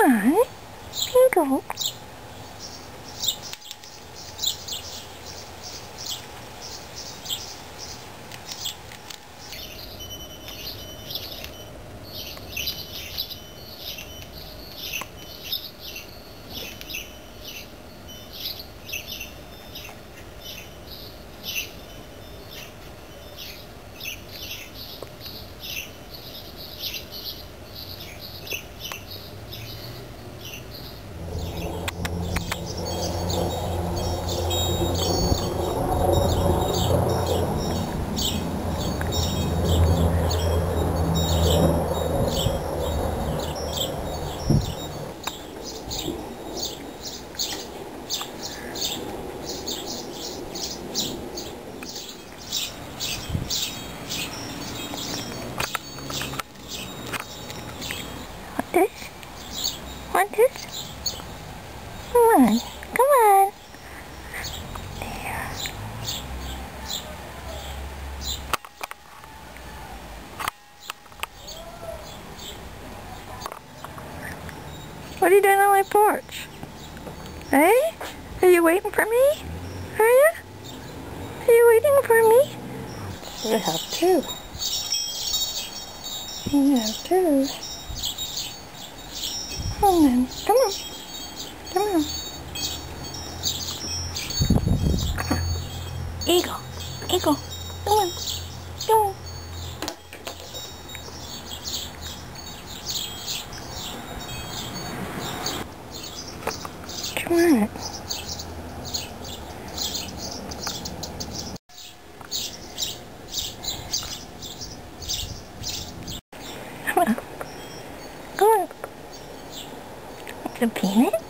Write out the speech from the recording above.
on. Eagle. Want this? Come on. Come on. There. What are you doing on my porch? Hey? Are you waiting for me? Are you? Are you waiting for me? You have two. You have two. Come on then. Come on. Come on. Come on. Eagle. Eagle. Come on. Come on. Come on. Come on. Come on. The peanut?